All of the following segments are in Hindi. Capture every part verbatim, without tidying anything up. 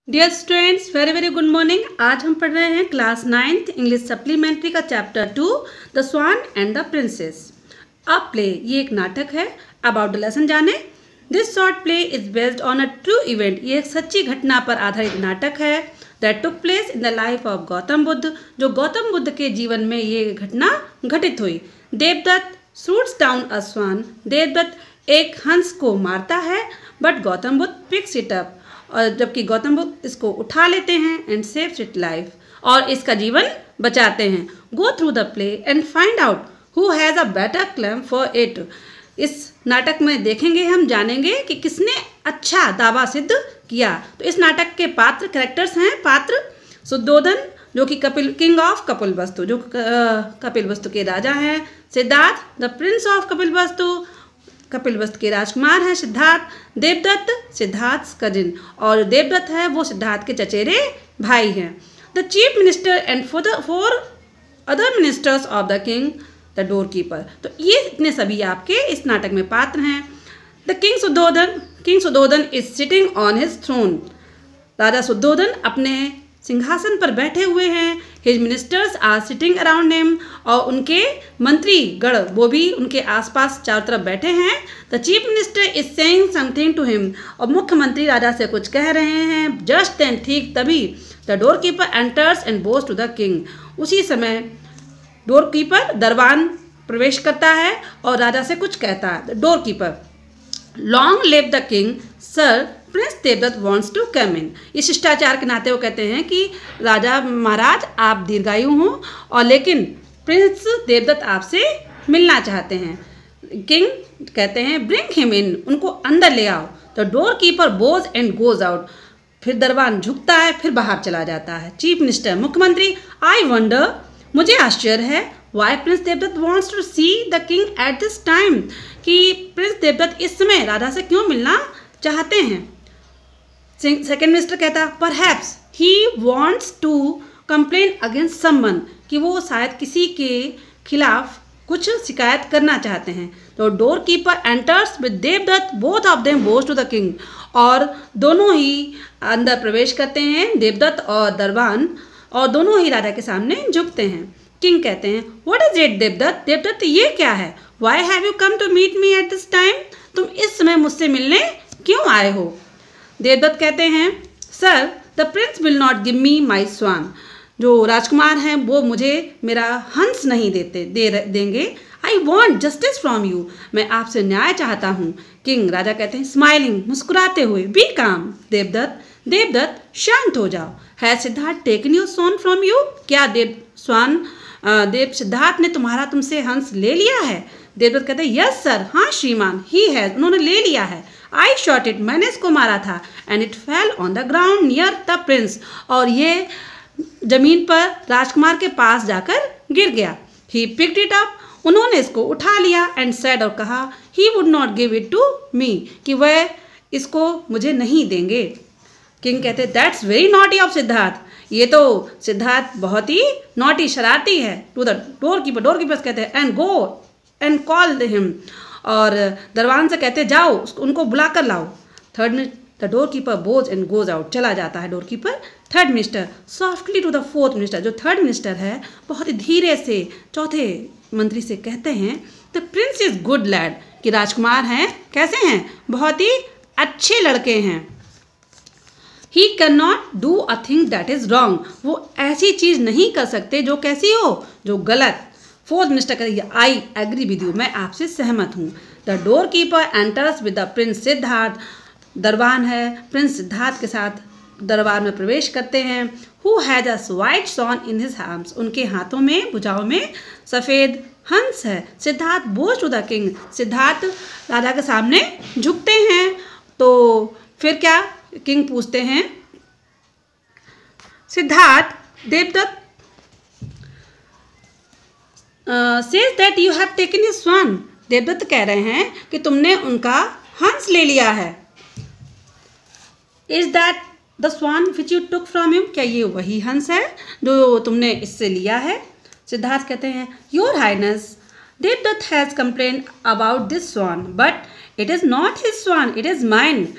Dear students, very very good morning. आज हम पढ़ रहे हैं क्लास नाइन्थ इंग्लिश सप्लीमेंट्री का chapter two the swan and the princess. A play, ये एक नाटक है। अबाउट द लेसन जाने। This short play is based on a true event, ये एक सच्ची घटना पर आधारित नाटक है। That took place in the life of Gautam Buddha, जो गौतम बुद्ध के जीवन में ये घटना घटित हुई। Devadatta shoots down a swan, Devadatta एक हंस को मारता है, but Gautam Buddha picks it up, और जबकि गौतम बुद्ध इसको उठा लेते हैं एंड सेव्स इट लाइफ, और इसका जीवन बचाते हैं। Go through the play and find out who has a better claim for it. इस नाटक में देखेंगे, हम जानेंगे कि किसने अच्छा दावा सिद्ध किया। तो इस नाटक के पात्र कैरेक्टर्स हैं। पात्र सुद्धोधन, जो कि कपिल किंग ऑफ कपिल वस्तु, जो कपिल वस्तु के राजा हैं। Siddhartha the prince of Kapilavastu, Kapil वस्तु के राजकुमार हैं सिद्धार्थ। देवदत्त सिद्धार्थ कजिन, और देवदत्त है वो सिद्धार्थ के चचेरे भाई हैं। The chief minister and four the four other ministers of the king, the door keeper. तो ये इतने सभी आपके इस नाटक में पात्र हैं। The king Suddhodana, king Suddhodana is sitting on his throne. राजा सुद्धोधन अपने सिंहासन पर बैठे हुए हैं। His ministers are sitting around him, और उनके मंत्री गण वो भी उनके आसपास चारों तरफ बैठे हैं। The chief minister is saying something to him, और मुख्यमंत्री राजा से कुछ कह रहे हैं। जस्ट देन, ठीक तभी, the door keeper enters and bows to the king. उसी समय डोर कीपर दरबान प्रवेश करता है और राजा से कुछ कहता है। Door keeper, long live the king sir, prince Devadatta wants to come in. इस शिष्टाचार के नाते वो कहते हैं कि राजा महाराज आप दीर्घायु हों, और लेकिन प्रिंस देवदत्त आपसे मिलना चाहते हैं। किंग कहते हैं ब्रिंग हिम इन, उनको अंदर ले आओ। तो door keeper bows and goes out, फिर दरबान झुकता है, फिर बाहर चला जाता है। चीफ मिनिस्टर मुख्यमंत्री, आई वंडर, मुझे आश्चर्य है, why prince Devadatta wants to see the king at this time, कि प्रिंस देवदत्त इस समय राजा से क्यों मिलना चाहते हैं। सेकेंड मिनिस्टर कहता, perhaps he wants to complain against someone, कि वो शायद किसी के खिलाफ कुछ शिकायत करना चाहते हैं। तो door keeper enters with Devadatta, both of them bows to the king, और दोनों ही अंदर प्रवेश करते हैं, देवदत्त और दरबान, और दोनों ही राजा के सामने झुकते हैं। किंग कहते हैं, what is it Devadatta, Devadatta ये क्या है। Why have you come to meet me at this time, तुम इस समय मुझसे मिलने क्यों आए हो। देवदत्त कहते हैं, sir the prince will not give me my swan, जो राजकुमार हैं वो मुझे मेरा हंस नहीं देते दे देंगे। I want justice from you, मैं आपसे न्याय चाहता हूँ। किंग, राजा कहते हैं, स्माइलिंग, मुस्कुराते हुए, बी काम देवदत्त, देवदत्त शांत हो जाओ। है Siddhartha taken your swan from you, क्या देव स्वान देव सिद्धार्थ ने तुम्हारा तुमसे हंस ले लिया है। देवदत्त कहते हैं, यस सर, हाँ श्रीमान, ही हैज, उन्होंने ले लिया है। आई शॉट इट, मैंने इसको मारा था, and it fell on the ground near the prince, और ये जमीन पर राजकुमार के पास जाकर गिर गया। ही पिक्ड इट अप, उन्होंने इसको उठा लिया, एंड सेड, और कहा, he would not give it to me, कि वह इसको मुझे नहीं देंगे। किंग कहते, that's very naughty of Siddhartha, ये तो सिद्धार्थ बहुत ही नॉटी शरारती है। To the door keeper, door keeper कहते हैं, and go and call him, और दरबान से कहते जाओ उनको बुला कर लाओ। Third the door keeper bows and goes out, चला जाता है door keeper. Third minister softly to the fourth minister, जो थर्ड मिनिस्टर है बहुत ही धीरे से चौथे मंत्री से कहते हैं, the prince is good lad, कि राजकुमार हैं, कैसे हैं, बहुत ही अच्छे लड़के हैं। He can not do a thing that is wrong, वो ऐसी चीज़ नहीं कर सकते जो कैसी हो, जो गलत। फोर्थ मिनिस्टर कहते, आई एग्री विद यू, मैं आपसे सहमत हूँ। The door keeper enters with the prince Siddhartha, दरबान है प्रिंस सिद्धार्थ के साथ दरबार में प्रवेश करते हैं। Who has a white swan in his hands, उनके हाथों में भुजाओं में सफ़ेद हंस है। Siddhartha bows to the king, Siddhartha राजा के सामने झुकते हैं। तो फिर क्या, किंग पूछते हैं, Siddhartha, Devadatta says that you have taken his swan, Devadatta कह रहे हैं कि तुमने उनका हंस ले लिया है। Is that the swan which you took from him, क्या ये वही हंस है जो तुमने इससे लिया है। सिद्धार्थ कहते हैं, your highness, Devadatta has complain about this swan, but it is not his swan, it is mine.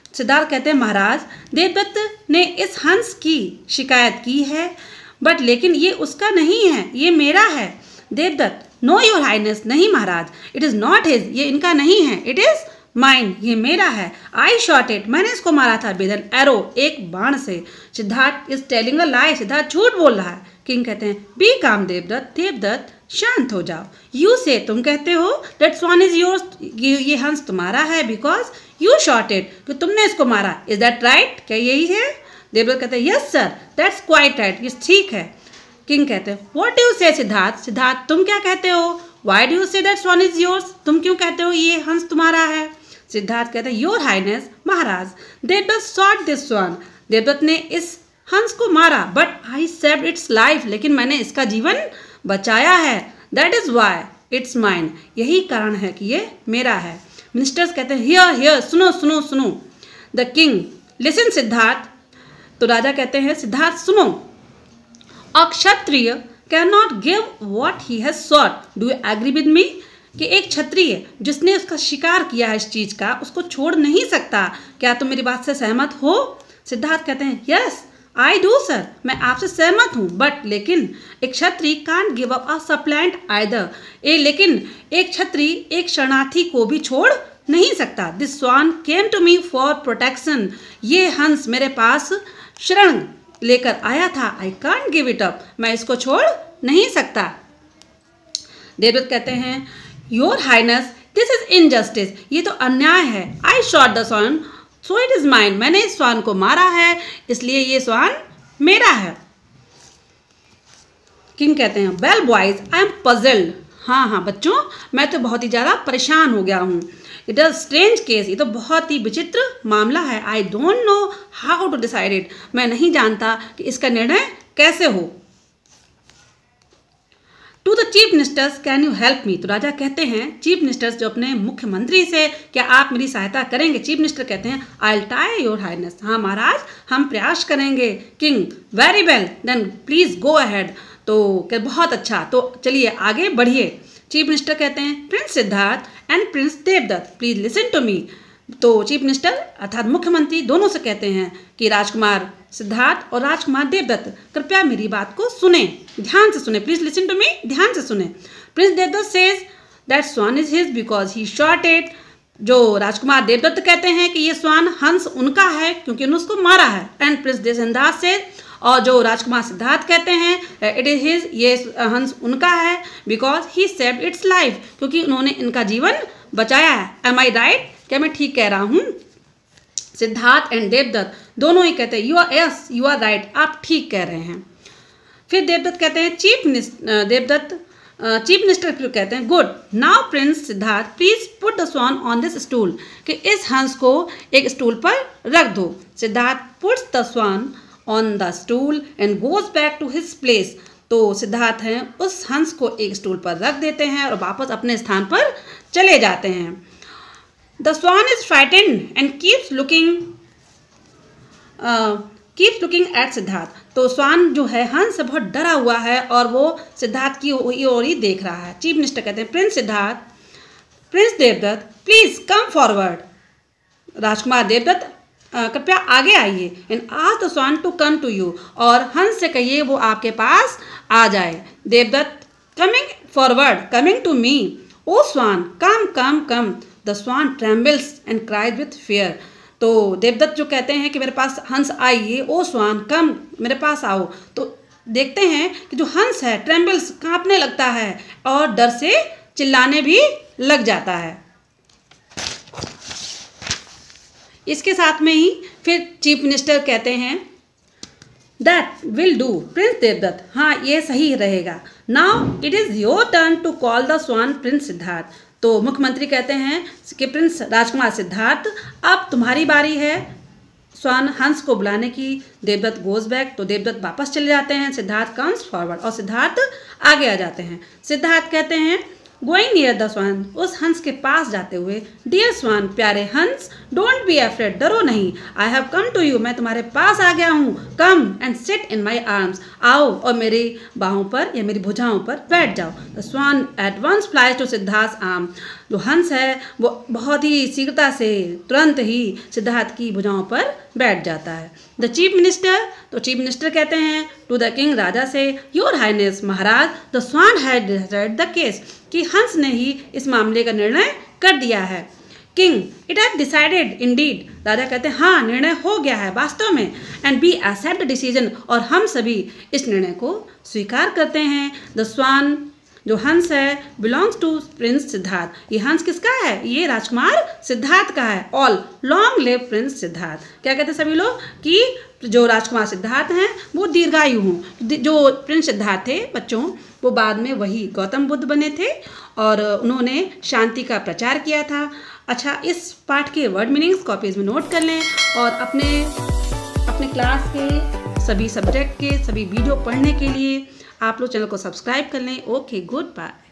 Siddhartha कहते हैं महाराज देवदत्त ने इस हंस की शिकायत की है, बट लेकिन ये उसका नहीं है, ये मेरा है। देवदत्त नो योर हाइनेस, नहीं महाराज, इट इज़ नॉट हिज, ये इनका नहीं है, इट इज़ माइन, ये मेरा है। आई शॉट इट, मैंने इसको मारा था विद एन एरो, एक बाण से। Siddhartha is telling a lie, Siddhartha झूठ बोल रहा है। किंग कहते हैं बी काम देवदत्त, देवदत्त शांत हो जाओ। यू से, तुम कहते हो दैट स्वान इज योर्स, ये हंस तुम्हारा है बिकॉज यू शॉट इट, कि तुमने इसको मारा। इज दैट राइट, क्या यही है? देवदत्त कहते हैं yes sir, that's quite right, ये ठीक है। किंग कहते हैं व्हाट डू यू से सिद्धार्थ, सिद्धार्थ तुम क्या कहते हो? Why do you say that swan is yours, तुम क्यों कहते हो ये हंस तुम्हारा है? सिद्धार्थ कहते हैं योर हाइनेस महाराज, Devadatta shot this swan, Devadatta ने इस हंस को मारा, but I saved its life, लेकिन मैंने इसका जीवन बचाया है। That is why it's mine, यही कारण है कि ये मेरा है। मिनिस्टर्स कहते हैं हियर हियर, सुनो सुनो सुनो। द किंग लिसन सिद्धार्थ, तो राजा कहते हैं सिद्धार्थ सुनो। A Kshatriya can not give what he has sought, do you agree with me, कि एक क्षत्रिय जिसने उसका शिकार किया है इस चीज का, उसको छोड़ नहीं सकता। क्या तुम मेरी बात से सहमत हो? सिद्धार्थ कहते हैं यस आई डू सर, मैं आपसे सहमत हूँ, बट लेकिन एक क्षत्रिय can't give up a suppliant either, ए लेकिन एक क्षत्रिय एक शरणार्थी को भी छोड़ नहीं सकता। This swan came to me for protection, ये हंस मेरे पास शरण लेकर आया था। I can't give it up, मैं इसको छोड़ नहीं सकता। देवदत्त कहते हैं your highness this is injustice, ये तो अन्याय है। I shot the swan so it is mine, मैंने इस स्वान को मारा है, इसलिए ये स्वान मेरा है। किंग कहते हैं well boys I am puzzled, हाँ हाँ बच्चों मैं तो बहुत ही ज़्यादा परेशान हो गया हूँ। इट इज स्ट्रेंज केस, ये तो बहुत ही विचित्र मामला है। I don't know how to decide it, मैं नहीं जानता कि इसका निर्णय कैसे हो। To the chief ministers can you help me, तो राजा कहते हैं चीफ मिनिस्टर्स जो अपने मुख्यमंत्री से, क्या आप मेरी सहायता करेंगे? चीफ मिनिस्टर कहते हैं I will try your highness, हाँ महाराज हम प्रयास करेंगे। King very well then please go ahead, तो क्या बहुत अच्छा, तो चलिए आगे बढ़िए। चीफ मिनिस्टर कहते हैं prince Siddhartha and prince Devadatta please listen to me, तो चीफ मिनिस्टर अर्थात मुख्यमंत्री दोनों से कहते हैं कि राजकुमार सिद्धार्थ और राजकुमार देवदत्त कृपया मेरी बात को सुने, ध्यान से सुने, प्लीज लिसन टू मी, ध्यान से सुने। Prince Devadatta says that swan is his because he shot it, जो राजकुमार देवदत्त कहते हैं कि ये स्वान हंस उनका है क्योंकि उन्होंने उसको मारा है। एंड प्रिंस सिद्धार्थ सेज, और जो राजकुमार सिद्धार्थ कहते हैं इट इज हिज, ये हंस उनका है because he saved its life, क्योंकि उन्होंने इनका जीवन बचाया है। एम आई राइट, क्या मैं ठीक कह रहा हूँ? सिद्धार्थ एंड देवदत्त दोनों ही कहते हैं you are yes you are right, आप ठीक कह रहे हैं। फिर देवदत्त कहते हैं chief minister, Devadatta chief minister फिर कहते हैं good now prince Siddhartha please put the swan on this stool, कि इस हंस को एक स्टूल पर रख दो। Siddhartha puts the swan on the stool and goes back to his place, तो सिद्धार्थ हैं उस हंस को एक स्टूल पर रख देते हैं और वापस अपने स्थान पर चले जाते हैं। The swan is frightened and keeps looking keeps looking at Siddhartha, तो स्वान जो है हंस बहुत डरा हुआ है और वो सिद्धार्थ की ओर ही देख रहा है। चीफ मिनिस्टर कहते हैं prince Siddhartha prince Devadatta please come forward, राजकुमार देवदत्त कृपया आगे आइए। And ask the swan to come to you, और हंस से कहिए वो आपके पास आ जाए। Devadatta coming forward coming to me, oh swan come come come, the swan trembles and cries with fear, तो देवदत्त जो कहते हैं कि मेरे पास हंस आइए, ओ स्वान कम मेरे पास आओ, तो देखते हैं कि जो हंस है ट्रेम्बल्स कांपने लगता है और डर से चिल्लाने भी लग जाता है। इसके साथ में ही फिर चीफ मिनिस्टर कहते हैं that will do prince Devadatta, हाँ ये सही रहेगा। Now it is your turn to call the swan prince Siddhartha, तो मुख्यमंत्री कहते हैं कि प्रिंस राजकुमार सिद्धार्थ अब तुम्हारी बारी है स्वान हंस को बुलाने की। देवदत्त गोज बैक, तो देवदत्त वापस चले जाते हैं। सिद्धार्थ कम्स फॉरवर्ड, और सिद्धार्थ आगे आ जाते हैं। सिद्धार्थ कहते हैं गोइंग नियर द स्वान, उस हंस के पास जाते हुए डियर स्वान प्यारे हंस डोंट बी अफ्रेड, डरो नहीं, I have come to you, मैं तुम्हारे पास आ गया हूँ। Come and sit in my arms, आओ और मेरी बाहों पर या मेरी भुजाओं पर बैठ जाओ। The swan at once flies to Siddhartha arm, जो हंस है वो बहुत ही शीघ्रता से तुरंत ही सिद्धार्थ की भुजाओं पर बैठ जाता है। द चीफ मिनिस्टर, तो चीफ मिनिस्टर कहते हैं टू द किंग, राजा से, योर हाइनेस महाराज, the swan had decided the case, कि हंस ने ही इस मामले का निर्णय कर दिया है। King, it has decided indeed, राजा कहते हैं हाँ निर्णय हो गया है वास्तव में, and we accept the decision, और हम सभी इस निर्णय को स्वीकार करते हैं। द स्वान, जो हंस है, बिलोंग्स टू प्रिंस सिद्धार्थ, ये हंस किसका है? ये राजकुमार सिद्धार्थ का है। All long live prince Siddhartha, क्या कहते हैं सभी लोग कि जो राजकुमार सिद्धार्थ हैं वो दीर्घायु हों। जो प्रिंस सिद्धार्थ थे बच्चों, वो बाद में वही गौतम बुद्ध बने थे और उन्होंने शांति का प्रचार किया था। अच्छा, इस पाठ के वर्ड मीनिंग्स कॉपीज में नोट कर लें और अपने अपने क्लास के सभी सब्जेक्ट के सभी वीडियो पढ़ने के लिए आप लोग चैनल को सब्सक्राइब कर लें। Okay, good bye.